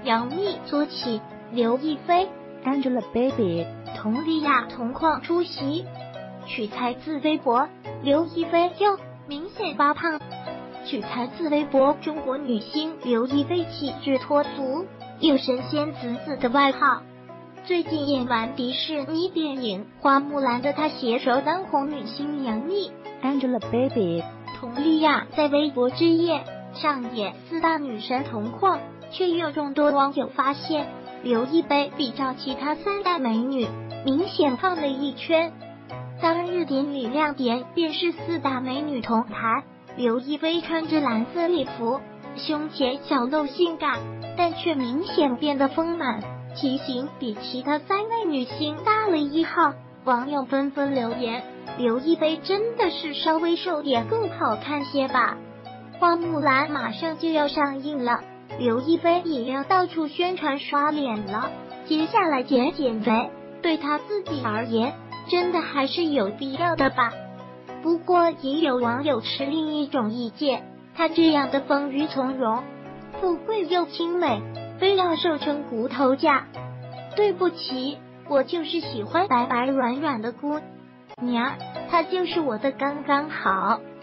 杨幂做起，刘亦菲、 Angelababy、 佟丽娅同框出席。取材自微博，刘亦菲又明显发胖。取材自微博，中国女星刘亦菲气质脱俗，有神仙子子的外号。最近演完迪士尼电影《花木兰》的她携手当红女星杨幂、 Angelababy、 佟丽娅在微博之夜上演四大女神同框，却有众多网友发现刘亦菲比较其他三大美女明显胖了一圈。当日典礼亮点便是四大美女同台，刘亦菲穿着蓝色礼服，胸前小露性感，但却明显变得丰满，体型比其他三位女星大了一号。网友纷纷留言，刘亦菲真的是稍微瘦点更好看些吧。花木兰马上就要上映了，刘亦菲也要到处宣传刷脸了，接下来减肥对她自己而言真的还是有必要的吧。不过也有网友持另一种意见，她这样的丰腴从容、富贵又清美，非要瘦成骨头架。对不起，我就是喜欢白白软软的姑娘，她就是我的刚刚好。